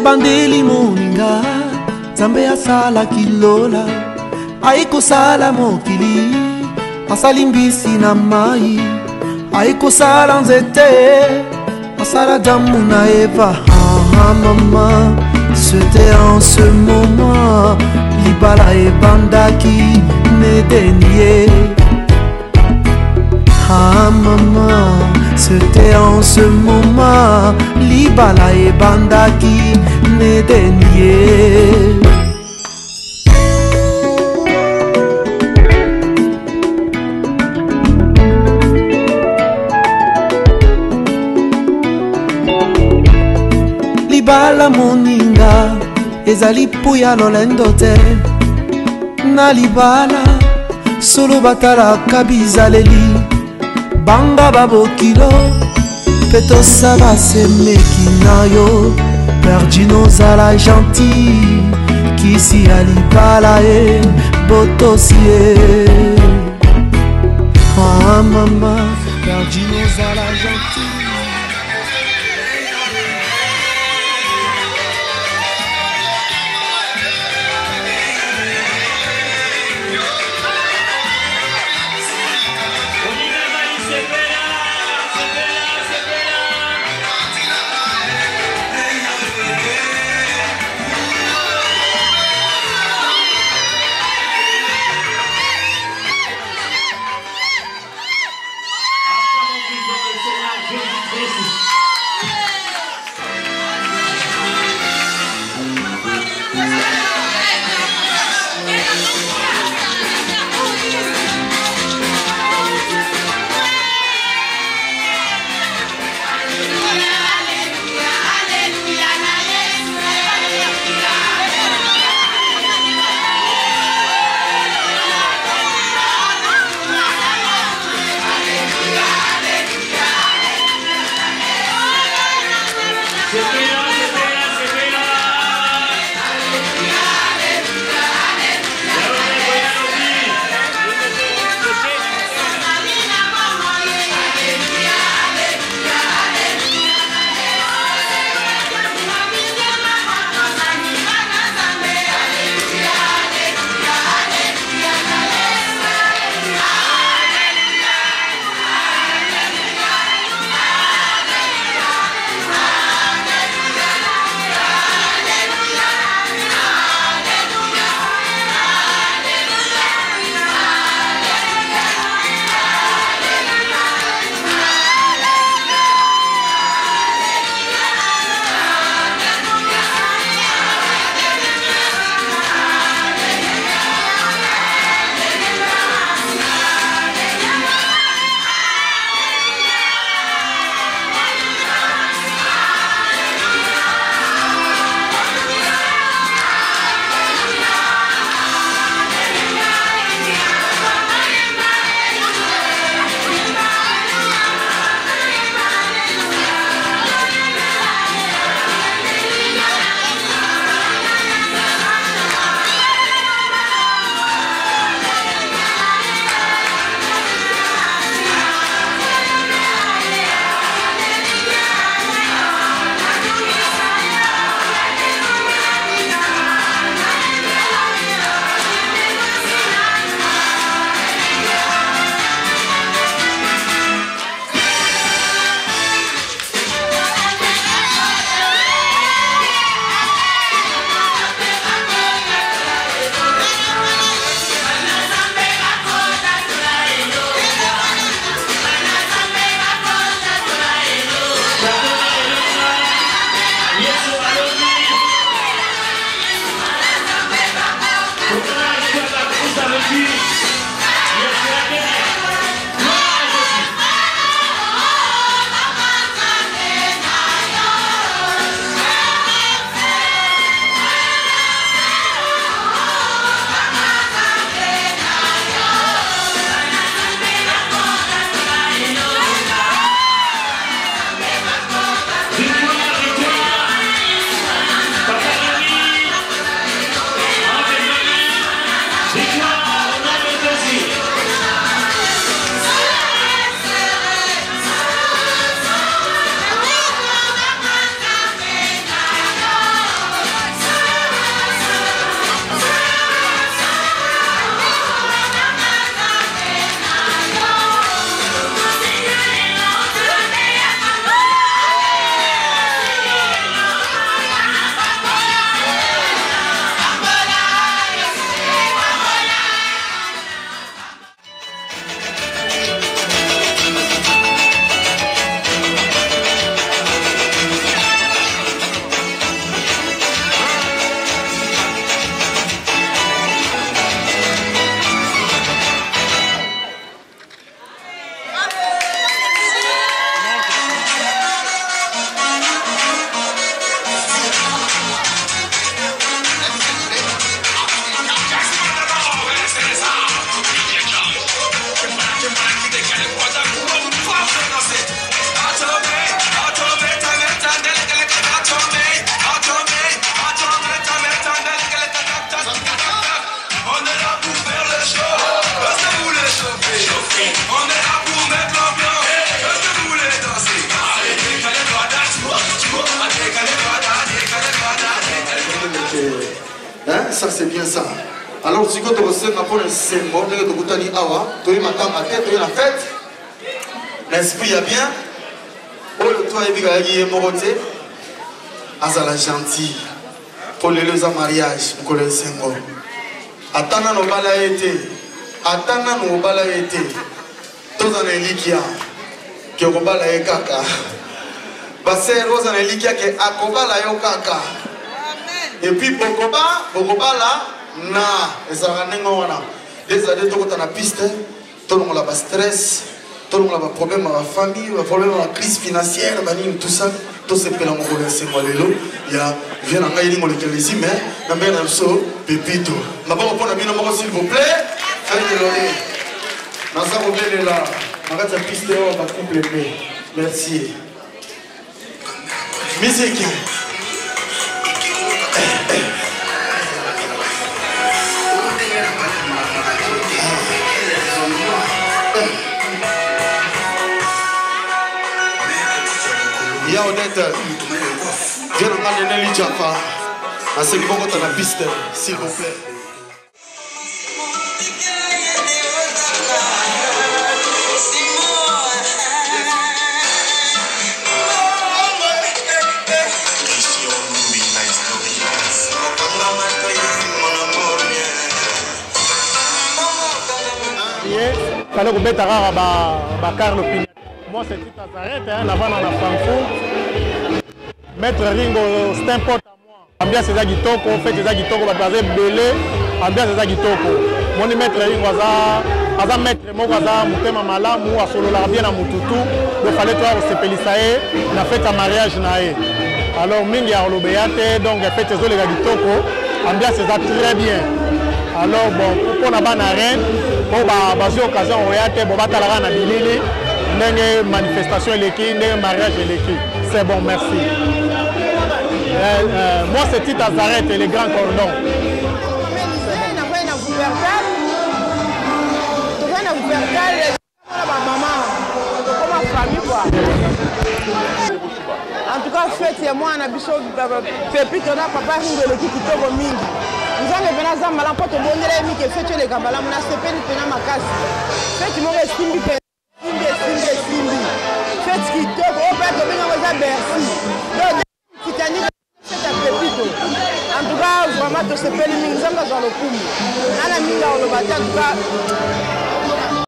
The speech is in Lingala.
ebandeli moninga Nzambe asala kilola aikosala mokili asali mbisi na mai aikosala nzete asala damu na Eva. Ah maman, c'était en ce moment libala ebandaki nedenie. Ah maman, c'était en ce moment libala ebandaki nedenie. Libala moninga ezali puya lolendo te na libala solo batalaka bizaleli banga babokilo mpe tosala semeki na yo perdi nozala gentil kisi ya libala e botosi e. Ah mama perdi nozala gentil. Applaudissements, c'est la On est là pour mettre l'ambiance. Est-ce que vous voulez danser? Hein? Ça c'est bien ça. Alors si vous avez un symbole, vous avez la fête. L'esprit est bien. Oh le toit est bien moroté. Azala gentil. Pour les mariage, pour les symboles. Attendant nos balayetés. Attendant nos balayetés. Tous en élikia. Qui ont balayé kaka. Basse rose en élikia qui a balayé kaka. Et puis Bokoba là, na, et ça va n'engoana. Des années tout dans la piste, tout le monde a pas stress, tout le monde a pas problème à la famille, pas problème à la crise financière, tout ça, tout ce que l'on a c'est moi l'élo. Il y a vient en gagne mon éclairci mais na bien un saut pépito. Ma bon pour la bien numéro s'il vous plaît, faites de l'oré. Dans ça vous venez là, arrête la piste on va compléter. Merci. Musique. Ya honnête, viens nous parler de Nelly Jaffa. À ce moment où la piste, s'il vous plaît. Il fallait que Betara Carlo Pignac. Moi c'est tout à s'arrêter, là-bas dans la Francfort. Maître Ringo, c'est un pote à moi. Ambiance c'est Zagitoko, fait des Zagitoko, basé belé, ambiance c'est Zagitoko. Mon maître Ringo, aza maître, moi aza mutema malamu, a solo la bien à Mututu. Il fallait toi se pélissaer, on a fait un mariage naé. Alors mingi a l'obéate, donc fait des les Zagitoko, ambiance c'est très bien. Alors bon, pour qu'on a ban arène, pour baser occasion on regarde, bon batalara na bilili. Une manifestation électrique, un mariage électrique. C'est bon, merci. Moi, c'est Tita Zaret et les grands cordons. En tout cas, fête, c'est moi, on a bichot, pépite, on a papa, Ringo, qui tombe mingi. Nous avons venu à Zambala, pour te donner les miques, fête les gambala, on a ce peine de ma casse. Fête, moi, je faites ce qui te faut, pas que vous avez Bercy. Donc, Titanic, c'est un pépito. En tout cas, vraiment, tu sais pas les mings, ça va dans le coup. Dans la mine, on le bat, en tout cas,